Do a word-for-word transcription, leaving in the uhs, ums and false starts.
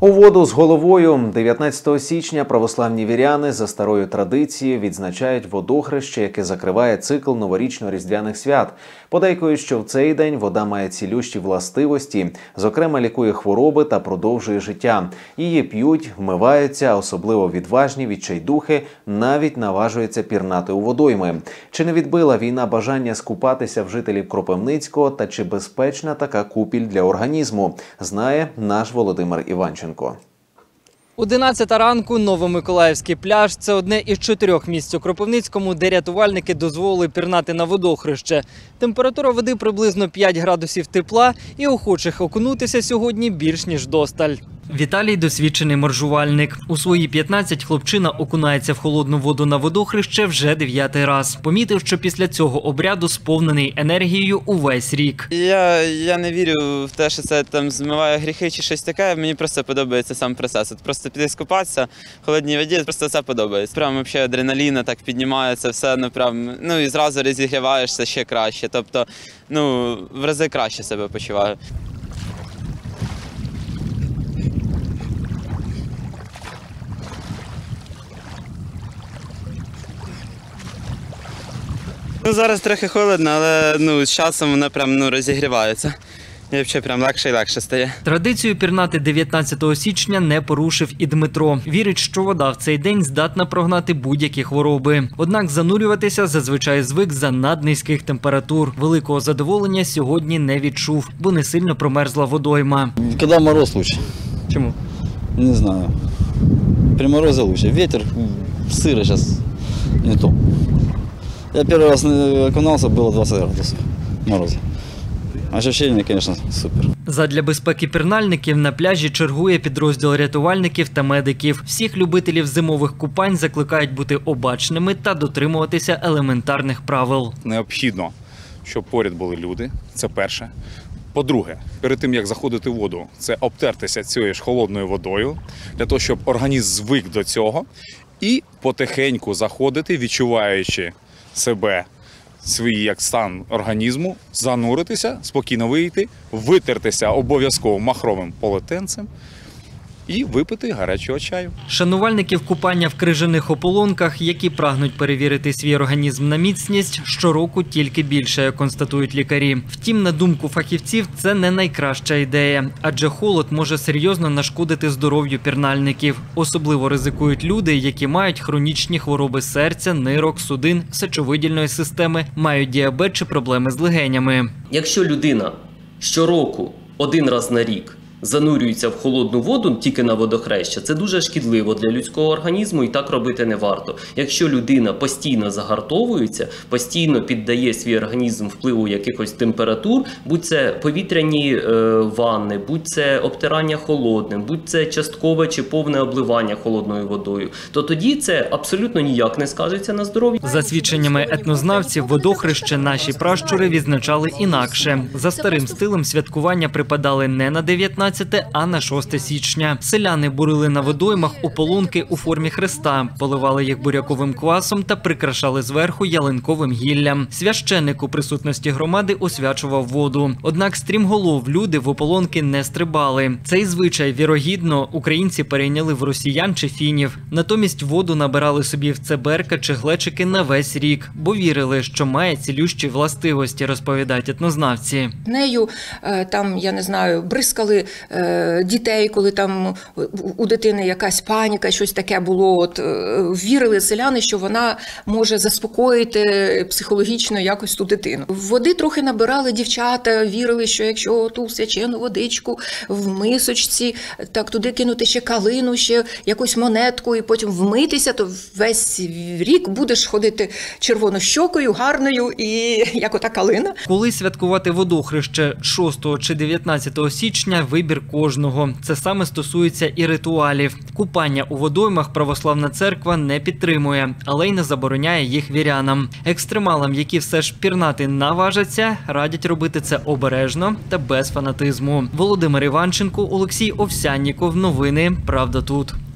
У воду з головою дев'ятнадцятого січня православні віряни за старою традицією відзначають водохреще, яке закриває цикл новорічно-різдвяних свят. Подейкують, що в цей день вода має цілющі властивості, зокрема лікує хвороби та продовжує життя. Її п'ють, вмиваються, особливо відважні відчайдухи навіть наважуються пірнати у водойми. Чи не відбила війна бажання скупатися в жителів Кропивницького та чи безпечна така купіль для організму, знає наш Володимир Іванченко. одинадцята ранку, Новомиколаївський пляж – це одне із чотирьох місць у Кропивницькому, де рятувальники дозволили пірнати на водохреще. Температура води приблизно п'ять градусів тепла і охочих окунутися сьогодні більш ніж досталь. Віталій – досвідчений моржувальник. У свої п'ятнадцять хлопчина окунається в холодну воду на водохреще вже дев'ятий раз. Помітив, що після цього обряду сповнений енергією увесь рік. Я, я не вірю в те, що це там змиває гріхи чи щось таке. Мені просто подобається сам процес. От просто піти скупатися в холодній воді, просто це подобається. Прямо взагалі адреналіна так піднімається, все, ну прям, ну і зразу розігріваєшся ще краще. Тобто, ну, в рази краще себе почуваю. Ну, зараз трохи холодно, але ну, з часом воно прям ну, розігрівається. І взагалі прям легше і легше стає. Традицію пірнати дев'ятнадцятого січня не порушив і Дмитро. Вірить, що вода в цей день здатна прогнати будь-які хвороби. Однак занурюватися зазвичай звик за наднизьких температур. Великого задоволення сьогодні не відчув, бо не сильно промерзла водойма. Коли мороз лучше. Чому? Не знаю. При морозе лучше. Ветер, сыро сейчас не то. Я первый раз окунался, было двадцать градусов мороза. Ощущение, конечно, супер. Задля безпеки пірнальників на пляжі чергує підрозділ рятувальників та медиків. Всіх любителів зимових купань закликають бути обачними та дотримуватися елементарних правил. Необхідно, щоб поряд були люди, це перше. По-друге, перед тим, як заходити в воду, це обтертися цією ж холодною водою, для того, щоб організм звик до цього, і потихеньку заходити, відчуваючи себе, свій як стан організму, зануритися, спокійно вийти, витертися обов'язково махровим полотенцем і випити гарячого чаю. Шанувальників купання в крижаних ополонках, які прагнуть перевірити свій організм на міцність, щороку тільки більше, констатують лікарі. Втім, на думку фахівців, це не найкраща ідея, адже холод може серйозно нашкодити здоров'ю пірнальників. Особливо ризикують люди, які мають хронічні хвороби серця, нирок, судин, сечовидільної системи, мають діабет чи проблеми з легенями. Якщо людина щороку, один раз на рік, занурюється в холодну воду тільки на водохреща, це дуже шкідливо для людського організму і так робити не варто. Якщо людина постійно загартовується, постійно піддає свій організм впливу якихось температур, будь це повітряні е, ванни, будь це обтирання холодним, будь це часткове чи повне обливання холодною водою, то тоді це абсолютно ніяк не скажеться на здоров'ї. За свідченнями етнознавців, водохреще наші пращури відзначали інакше. За старим стилем святкування припадали не на дев'ятнадцяте, а на шосте січня. Селяни бурили на водоймах ополонки у формі хреста, поливали їх буряковим квасом та прикрашали зверху ялинковим гіллям. Священник у присутності громади освячував воду. Однак стрімголов люди в ополонки не стрибали. Цей звичай, вірогідно, українці перейняли в росіян чи фінів. Натомість воду набирали собі в цеберка чи глечики на весь рік, бо вірили, що має цілющі властивості, розповідають етнознавці. Нею там, я не знаю, бризкали дітей, коли там у дитини якась паніка, щось таке було. От, вірили селяни, що вона може заспокоїти психологічно якось ту дитину. Води трохи набирали дівчата, вірили, що якщо ту свячену водичку в мисочці, так туди кинути ще калину, ще якусь монетку і потім вмитися, то весь рік будеш ходити червонощокою, гарною і як ота калина. Коли святкувати водохреще шостого чи дев'ятнадцятого січня – вибір кожного. Це саме стосується і ритуалів. Купання у водоймах православна церква не підтримує, але й не забороняє їх вірянам. Екстремалам, які все ж пірнати наважаться, радять робити це обережно та без фанатизму. Володимир Іванченко, Олексій Овсянніков. Новини «Правда тут».